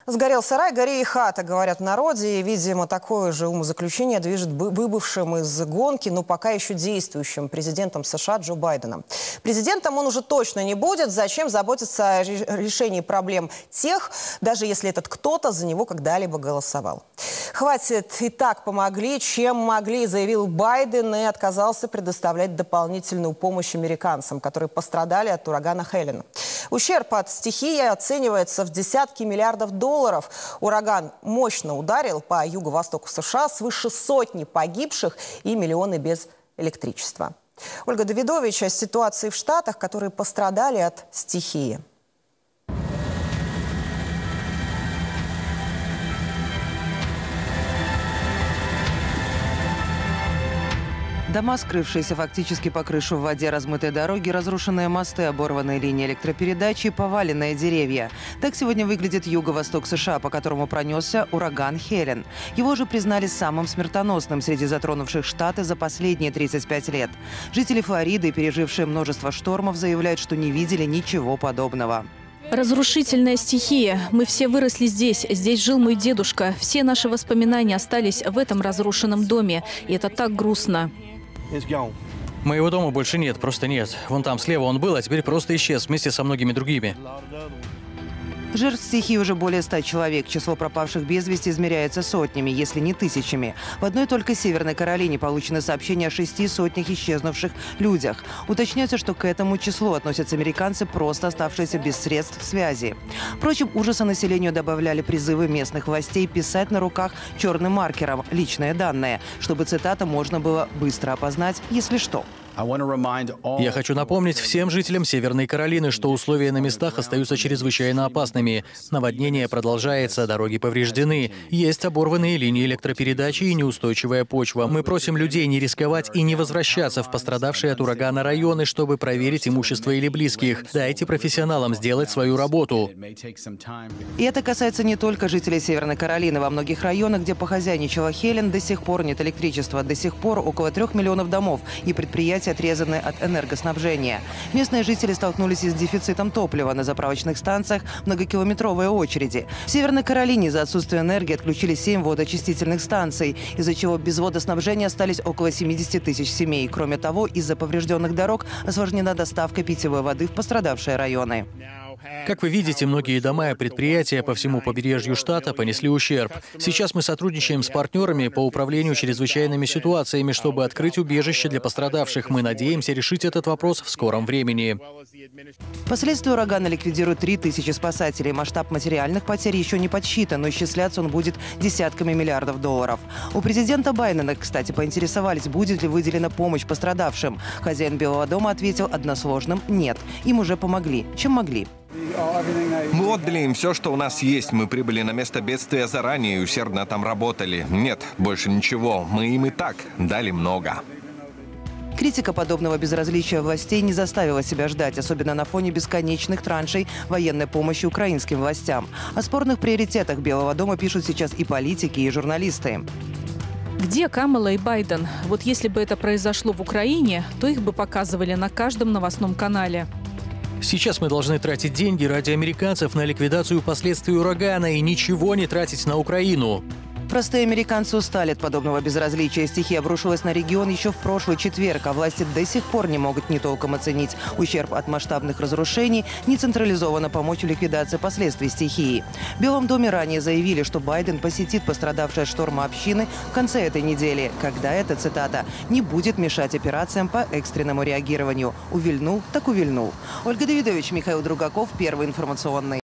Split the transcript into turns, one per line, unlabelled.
Сгорел сарай, гори и хата, говорят в народе. И, видимо, такое же умозаключение движет выбывшим из гонки, но пока еще действующим президентом США Джо Байденом. Президентом он уже точно не будет. Зачем заботиться о решении проблем тех, даже если этот кто-то за него когда-либо голосовал? Хватит, и так помогли, чем могли, заявил Байден, и отказался предоставлять дополнительную помощь американцам, которые пострадали от урагана Хелен. Ущерб от стихии оценивается в десятки миллиардов долларов. Ураган мощно ударил по юго-востоку США, свыше сотни погибших и миллионы без электричества. Ольга Давидович о ситуации в Штатах, которые пострадали от стихии.
Дома, скрывшиеся фактически по крышу в воде, размытые дороги, разрушенные мосты, оборванные линии электропередач и поваленные деревья. Так сегодня выглядит юго-восток США, по которому пронесся ураган Хелен. Его же признали самым смертоносным среди затронувших Штаты за последние 35 лет. Жители Флориды, пережившие множество штормов, заявляют, что не видели ничего подобного.
Разрушительная стихия. Мы все выросли здесь. Здесь жил мой дедушка. Все наши воспоминания остались в этом разрушенном доме. И это так грустно.
Моего дома больше нет, просто нет. Вон там слева он был, а теперь просто исчез вместе со многими другими.
Жертв стихии уже более 100 человек. Число пропавших без вести измеряется сотнями, если не тысячами. В одной только Северной Каролине получены сообщения о 6 сотнях исчезнувших людях. Уточняется, что к этому числу относятся американцы, просто оставшиеся без средств связи. Впрочем, ужаса населению добавляли призывы местных властей писать на руках черным маркером личные данные, чтобы, цитата, можно было быстро опознать, если что.
Я хочу напомнить всем жителям Северной Каролины, что условия на местах остаются чрезвычайно опасными. Наводнение продолжается, дороги повреждены, есть оборванные линии электропередачи и неустойчивая почва. Мы просим людей не рисковать и не возвращаться в пострадавшие от урагана районы, чтобы проверить имущество или близких. Дайте профессионалам сделать свою работу.
И это касается не только жителей Северной Каролины. Во многих районах, где похозяйничала Хелен, до сих пор нет электричества. До сих пор около 3 миллионов домов и предприятий отрезаны от энергоснабжения. Местные жители столкнулись и с дефицитом топлива. На заправочных станциях многокилометровые очереди. В Северной Каролине из-за отсутствия энергии отключили 7 водоочистительных станций, из-за чего без водоснабжения остались около 70 тысяч семей. Кроме того, из-за поврежденных дорог осложнена доставка питьевой воды в пострадавшие районы.
Как вы видите, многие дома и предприятия по всему побережью штата понесли ущерб. Сейчас мы сотрудничаем с партнерами по управлению чрезвычайными ситуациями, чтобы открыть убежище для пострадавших. Мы надеемся решить этот вопрос в скором времени.
Последствия урагана ликвидируют 3000 спасателей. Масштаб материальных потерь еще не подсчитан, но исчисляться он будет десятками миллиардов долларов. У президента Байдена, кстати, поинтересовались, будет ли выделена помощь пострадавшим. Хозяин Белого дома ответил односложным «нет». Им уже помогли, чем могли.
Мы отдали им все, что у нас есть. Мы прибыли на место бедствия заранее и усердно там работали. Нет, больше ничего. Мы им и так дали много.
Критика подобного безразличия властей не заставила себя ждать, особенно на фоне бесконечных траншей военной помощи украинским властям. О спорных приоритетах Белого дома пишут сейчас и политики, и журналисты.
Где Камала и Байден? Вот если бы это произошло в Украине, то их бы показывали на каждом новостном канале.
Сейчас мы должны тратить деньги ради американцев на ликвидацию последствий урагана и ничего не тратить на Украину.
Простые американцы устали от подобного безразличия. Стихия обрушилась на регион еще в прошлый четверг, а власти до сих пор не могут ни толком оценить ущерб от масштабных разрушений, ни централизованно помочь в ликвидации последствий стихии. В Белом доме ранее заявили, что Байден посетит пострадавшие от шторма общины в конце этой недели, когда это, цитата, «не будет мешать операциям по экстренному реагированию». Увильнул, так увильнул. Ольга Давидович, Михаил Другаков, Первый информационный.